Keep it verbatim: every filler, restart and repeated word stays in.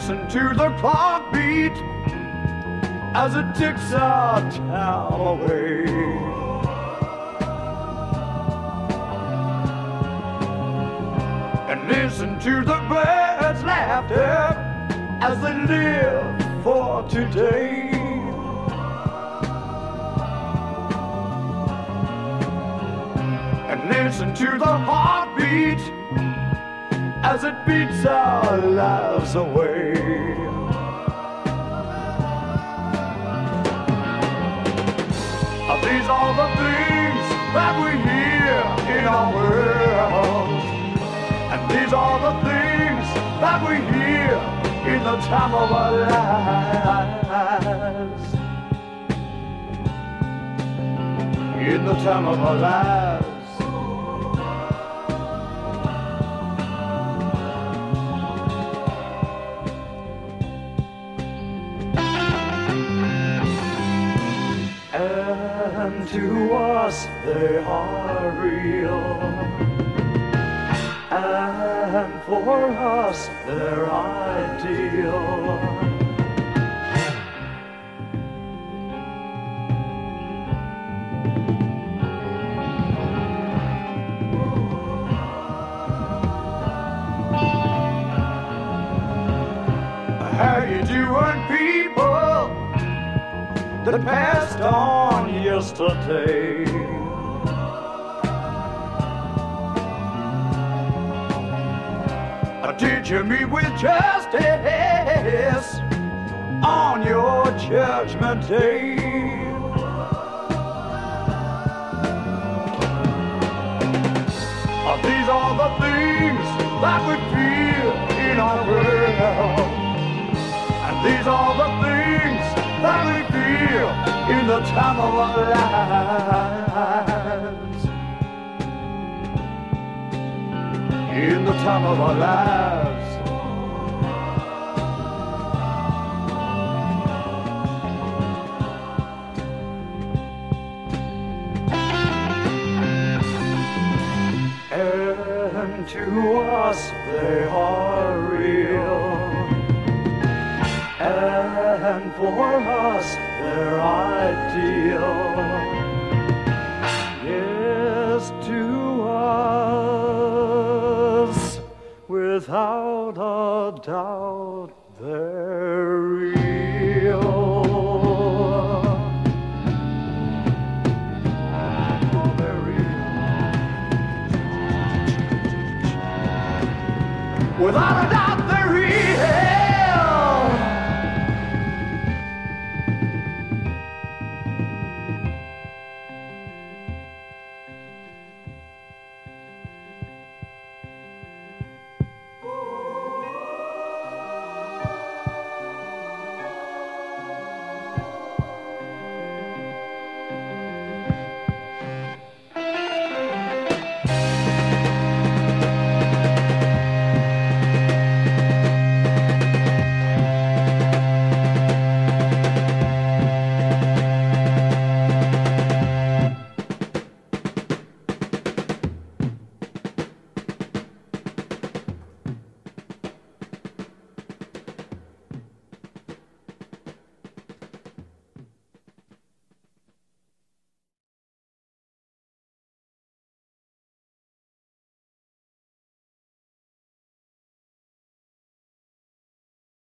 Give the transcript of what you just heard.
listen to the clock beat as it ticks our town away. And listen to the birds' laughter as they live for today. And listen to the heartbeat as it beats our lives away. These are the things that we hear in our world, and these are the things that we hear in the time of our lives. In the time of our lives. And to us they are real, and for us they're ideal. How you doing, people that passed on yesterday? Or did you meet with justice on your judgment day? Or these are the things that we feel in our world, and these are the things that we feel in the time of our lives. In the time of our lives. And to us they are real, and for us they're ideal. Yes, to us, without a doubt, they're